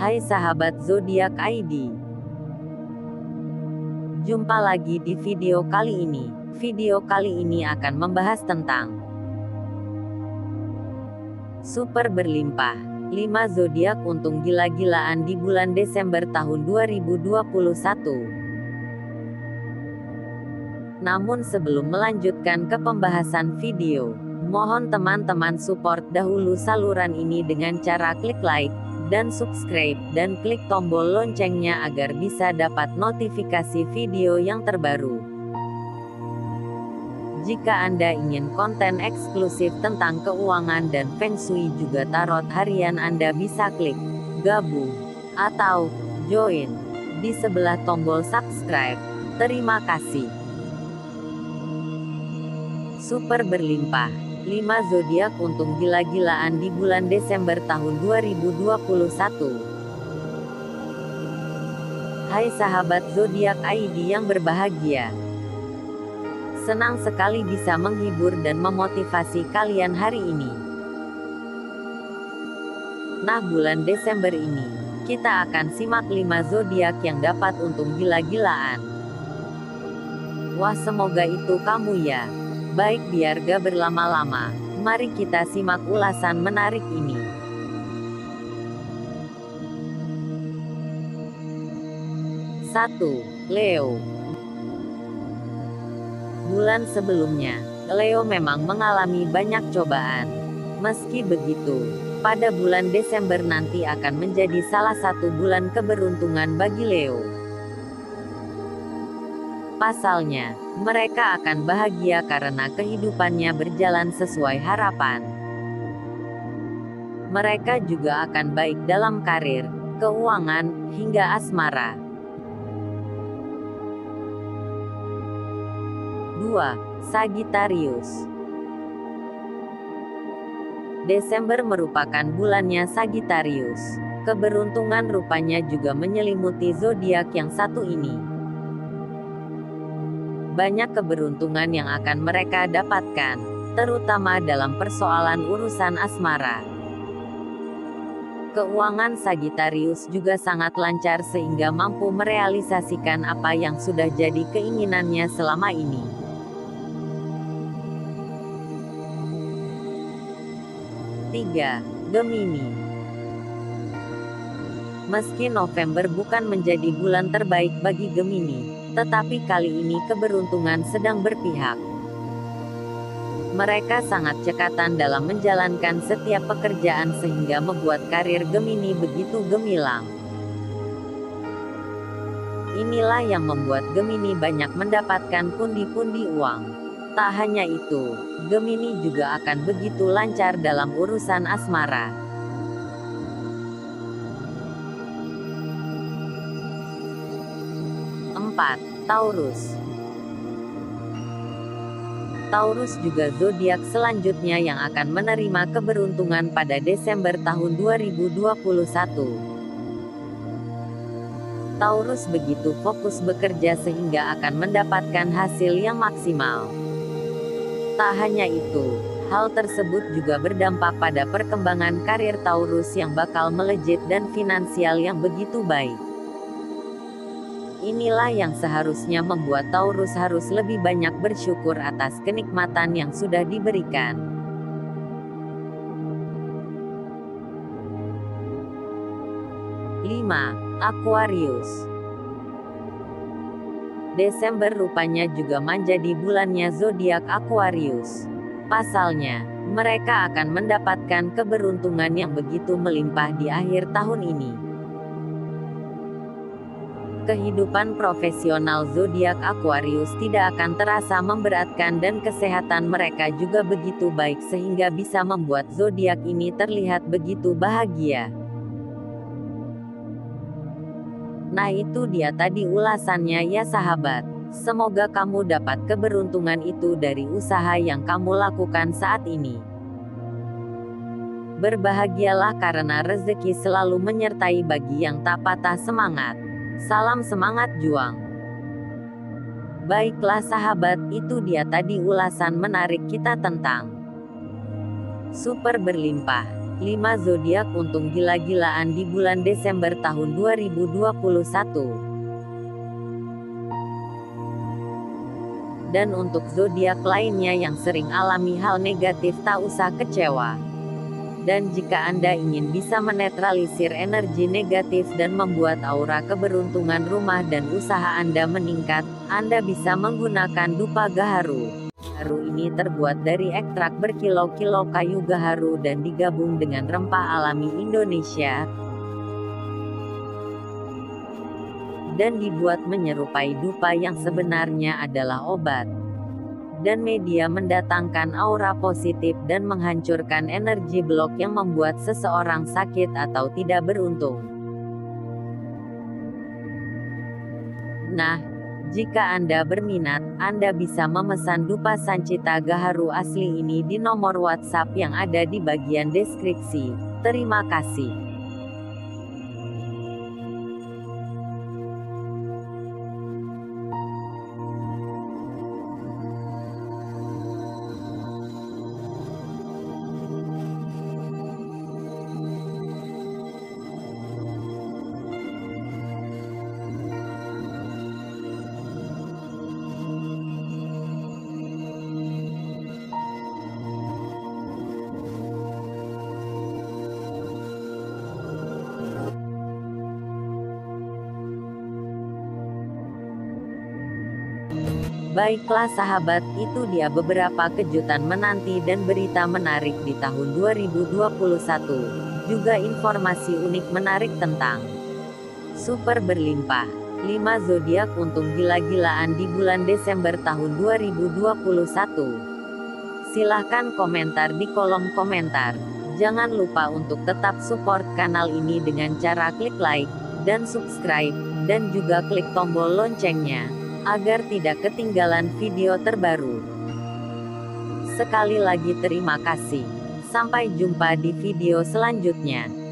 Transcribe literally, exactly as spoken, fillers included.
Hai sahabat zodiak I D. Jumpa lagi di video kali ini. Video kali ini akan membahas tentang super berlimpah. lima zodiak untung gila-gilaan di bulan Desember tahun dua ribu dua puluh satu. Namun sebelum melanjutkan ke pembahasan video, mohon teman-teman support dahulu saluran ini dengan cara klik like dan subscribe, dan klik tombol loncengnya agar bisa dapat notifikasi video yang terbaru. Jika Anda ingin konten eksklusif tentang keuangan dan Feng Shui juga tarot harian, Anda bisa klik gabung atau join di sebelah tombol subscribe. Terima kasih. Super berlimpah. lima zodiak untung gila-gilaan di bulan Desember tahun dua ribu dua puluh satu. Hai sahabat zodiak I D yang berbahagia. Senang sekali bisa menghibur dan memotivasi kalian hari ini. Nah, bulan Desember ini, kita akan simak lima zodiak yang dapat untung gila-gilaan. Wah, semoga itu kamu ya. Baik, biar gak berlama-lama, mari kita simak ulasan menarik ini. satu. Leo. Bulan sebelumnya, Leo memang mengalami banyak cobaan. Meski begitu, pada bulan Desember nanti akan menjadi salah satu bulan keberuntungan bagi Leo. Pasalnya, mereka akan bahagia karena kehidupannya berjalan sesuai harapan. Mereka juga akan baik dalam karir, keuangan, hingga asmara. dua. Sagittarius. Desember merupakan bulannya Sagittarius. Keberuntungan rupanya juga menyelimuti zodiak yang satu ini. Banyak keberuntungan yang akan mereka dapatkan, terutama dalam persoalan urusan asmara. Keuangan Sagittarius juga sangat lancar sehingga mampu merealisasikan apa yang sudah jadi keinginannya selama ini. tiga. Gemini. Meski November bukan menjadi bulan terbaik bagi Gemini, tetapi kali ini keberuntungan sedang berpihak. Mereka sangat cekatan dalam menjalankan setiap pekerjaan sehingga membuat karir Gemini begitu gemilang. Inilah yang membuat Gemini banyak mendapatkan pundi-pundi uang. Tak hanya itu, Gemini juga akan begitu lancar dalam urusan asmara. empat. Taurus. Taurus juga zodiak selanjutnya yang akan menerima keberuntungan pada Desember tahun dua ribu dua puluh satu. Taurus begitu fokus bekerja sehingga akan mendapatkan hasil yang maksimal. Tak hanya itu, hal tersebut juga berdampak pada perkembangan karir Taurus yang bakal melejit dan finansial yang begitu baik. Inilah yang seharusnya membuat Taurus harus lebih banyak bersyukur atas kenikmatan yang sudah diberikan. lima. Aquarius. Desember rupanya juga menjadi bulannya zodiak Aquarius. Pasalnya, mereka akan mendapatkan keberuntungan yang begitu melimpah di akhir tahun ini. Kehidupan profesional zodiak Aquarius tidak akan terasa memberatkan dan kesehatan mereka juga begitu baik sehingga bisa membuat zodiak ini terlihat begitu bahagia. Nah, itu dia tadi ulasannya ya sahabat. Semoga kamu dapat keberuntungan itu dari usaha yang kamu lakukan saat ini. Berbahagialah karena rezeki selalu menyertai bagi yang tak patah semangat. Salam semangat juang. Baiklah sahabat, itu dia tadi ulasan menarik kita tentang super berlimpah. lima zodiak untung gila-gilaan di bulan Desember tahun dua ribu dua puluh satu. Dan untuk zodiak lainnya yang sering alami hal negatif, tak usah kecewa. Dan jika Anda ingin bisa menetralisir energi negatif dan membuat aura keberuntungan rumah dan usaha Anda meningkat, Anda bisa menggunakan dupa gaharu. Gaharu ini terbuat dari ekstrak berkilo-kilo kayu gaharu dan digabung dengan rempah alami Indonesia, dan dibuat menyerupai dupa yang sebenarnya adalah obat dan media mendatangkan aura positif dan menghancurkan energi blok yang membuat seseorang sakit atau tidak beruntung. Nah, jika Anda berminat, Anda bisa memesan dupa Sancita Gaharu asli ini di nomor WhatsApp yang ada di bagian deskripsi. Terima kasih. Baiklah sahabat, itu dia beberapa kejutan menanti dan berita menarik di tahun dua ribu dua puluh satu. Juga informasi unik menarik tentang super berlimpah. lima zodiak untung gila-gilaan di bulan Desember tahun dua ribu dua puluh satu. Silahkan komentar di kolom komentar. Jangan lupa untuk tetap support kanal ini dengan cara klik like dan subscribe, dan juga klik tombol loncengnya agar tidak ketinggalan video terbaru. Sekali lagi terima kasih. Sampai jumpa di video selanjutnya.